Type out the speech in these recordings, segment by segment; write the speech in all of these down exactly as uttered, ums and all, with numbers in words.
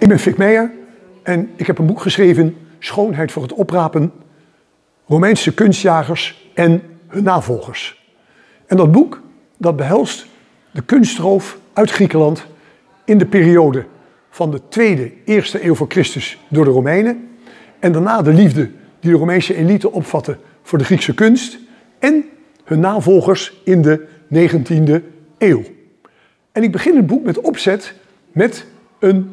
Ik ben Fik Meijer en ik heb een boek geschreven, Schoonheid voor het oprapen, Romeinse kunstjagers en hun navolgers. En dat boek dat behelst de kunstroof uit Griekenland in de periode van de tweede, eerste eeuw voor Christus door de Romeinen en daarna de liefde die de Romeinse elite opvatte voor de Griekse kunst en hun navolgers in de negentiende eeuw. En ik begin het boek met opzet met een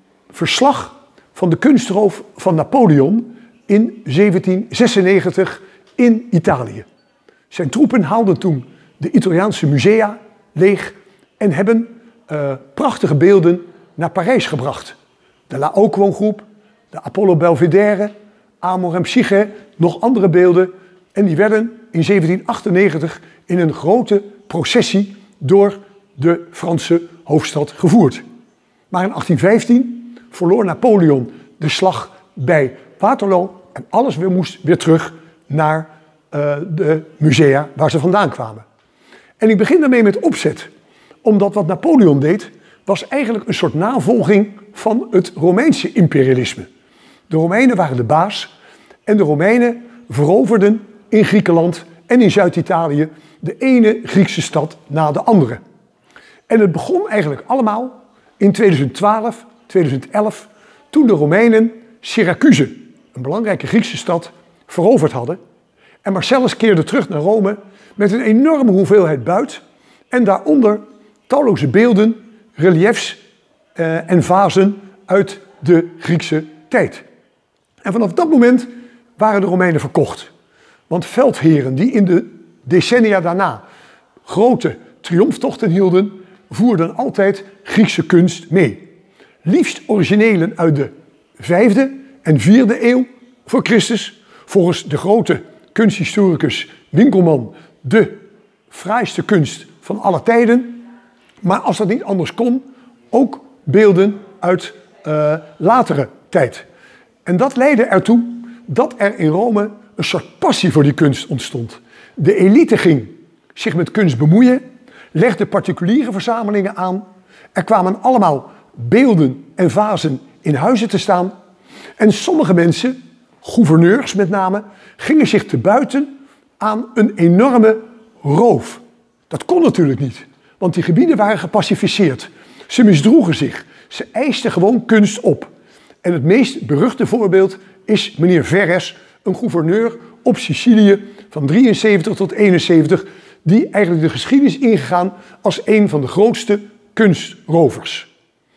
verslag van de kunstroof van Napoleon in zeventien zesennegentig in Italië. Zijn troepen haalden toen de Italiaanse musea leeg en hebben uh, prachtige beelden naar Parijs gebracht. De Laocoon-groep, de Apollo Belvedere, Amor en Psyche, nog andere beelden. En die werden in zeventien achtennegentig in een grote processie door de Franse hoofdstad gevoerd. Maar in achttien vijftien verloor Napoleon de slag bij Waterloo en alles weer moest weer terug naar uh, de musea waar ze vandaan kwamen. En ik begin daarmee met opzet, omdat wat Napoleon deed was eigenlijk een soort navolging van het Romeinse imperialisme. De Romeinen waren de baas en de Romeinen veroverden in Griekenland en in Zuid-Italië de ene Griekse stad na de andere. En het begon eigenlijk allemaal in tweeduizend twaalf, tweeduizend elf, toen de Romeinen Syracuse, een belangrijke Griekse stad, veroverd hadden. En Marcellus keerde terug naar Rome met een enorme hoeveelheid buit en daaronder talloze beelden, reliefs eh, en vazen uit de Griekse tijd. En vanaf dat moment waren de Romeinen verkocht. Want veldheren die in de decennia daarna grote triomftochten hielden, voerden altijd Griekse kunst mee. Liefst originelen uit de vijfde en vierde eeuw voor Christus, volgens de grote kunsthistoricus Winkelman de fraaiste kunst van alle tijden. Maar als dat niet anders kon, ook beelden uit uh, latere tijd. En dat leidde ertoe dat er in Rome een soort passie voor die kunst ontstond. De elite ging zich met kunst bemoeien, legde particuliere verzamelingen aan. Er kwamen allemaal beelden en vazen in huizen te staan. En sommige mensen, gouverneurs met name, gingen zich te buiten aan een enorme roof. Dat kon natuurlijk niet, want die gebieden waren gepacificeerd. Ze misdroegen zich, ze eisten gewoon kunst op. En het meest beruchte voorbeeld is meneer Verres, een gouverneur op Sicilië van drieënzeventig tot eenenzeventig, die eigenlijk de geschiedenis ingegaan als een van de grootste kunstrovers.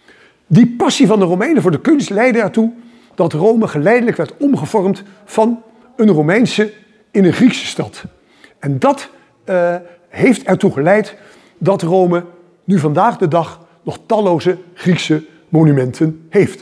Die passie van de Romeinen voor de kunst leidde ertoe dat Rome geleidelijk werd omgevormd van een Romeinse in een Griekse stad. En dat uh, heeft ertoe geleid dat Rome nu vandaag de dag nog talloze Griekse monumenten heeft.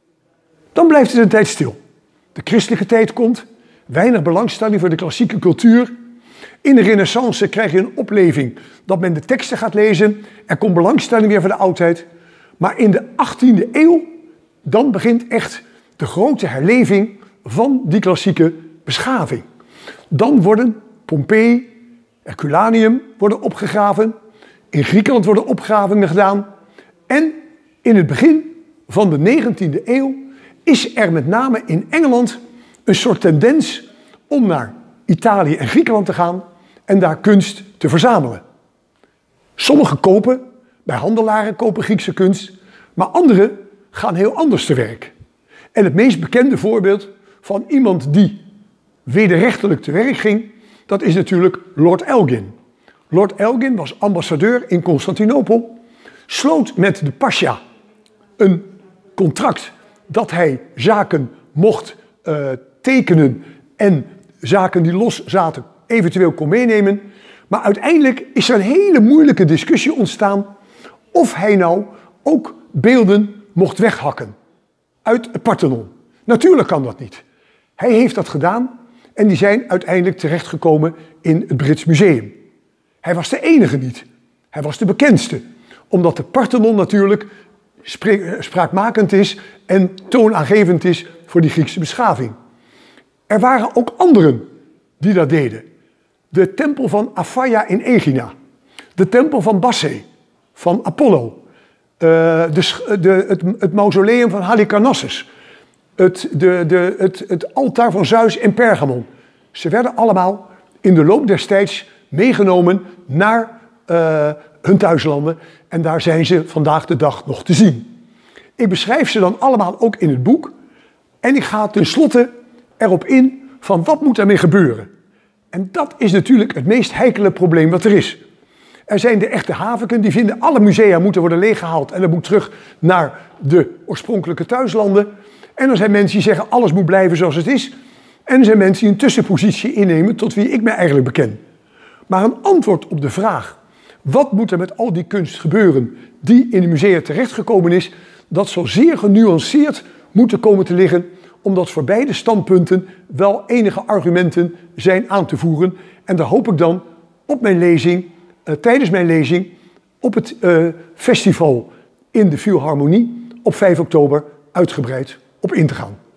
Dan blijft het een tijd stil. De christelijke tijd komt, weinig belangstelling voor de klassieke cultuur. In de Renaissance krijg je een opleving dat men de teksten gaat lezen. Er komt belangstelling weer voor de oudheid. Maar in de achttiende eeuw, dan begint echt de grote herleving van die klassieke beschaving. Dan worden Pompeii, Herculaneum worden opgegraven. In Griekenland worden opgravingen gedaan. En in het begin van de negentiende eeuw is er met name in Engeland een soort tendens om naar Italië en Griekenland te gaan en daar kunst te verzamelen. Sommigen kopen, bij handelaren kopen Griekse kunst, maar anderen gaan heel anders te werk. En het meest bekende voorbeeld van iemand die wederrechtelijk te werk ging, dat is natuurlijk Lord Elgin. Lord Elgin was ambassadeur in Constantinopel, sloot met de pasha een contract dat hij zaken mocht uh, tekenen en zaken die los zaten eventueel kon meenemen. Maar uiteindelijk is er een hele moeilijke discussie ontstaan of hij nou ook beelden mocht weghakken uit het Parthenon. Natuurlijk kan dat niet. Hij heeft dat gedaan en die zijn uiteindelijk terechtgekomen in het Brits Museum. Hij was de enige niet. Hij was de bekendste. Omdat de Parthenon natuurlijk spraakmakend is en toonaangevend is voor die Griekse beschaving. Er waren ook anderen die dat deden. De tempel van Aphaia in Egina. De tempel van Basse, van Apollo. de, de, het, het mausoleum van Halicarnassus, het, de, de, het, het altaar van Zeus in Pergamon. Ze werden allemaal in de loop des tijds meegenomen naar uh, hun thuislanden en daar zijn ze vandaag de dag nog te zien. Ik beschrijf ze dan allemaal ook in het boek en ik ga tenslotte erop in van wat moet ermee gebeuren. En dat is natuurlijk het meest heikele probleem wat er is. Er zijn de echte haviken, die vinden alle musea moeten worden leeggehaald en dat moet terug naar de oorspronkelijke thuislanden. En er zijn mensen die zeggen alles moet blijven zoals het is. En er zijn mensen die een tussenpositie innemen tot wie ik mij eigenlijk beken. Maar een antwoord op de vraag, wat moet er met al die kunst gebeuren die in de musea terechtgekomen is, dat zal zeer genuanceerd moeten komen te liggen, omdat voor beide standpunten wel enige argumenten zijn aan te voeren. En daar hoop ik dan op mijn lezing, uh, tijdens mijn lezing, op het uh, festival in de Philharmonie op vijf oktober uitgebreid op in te gaan.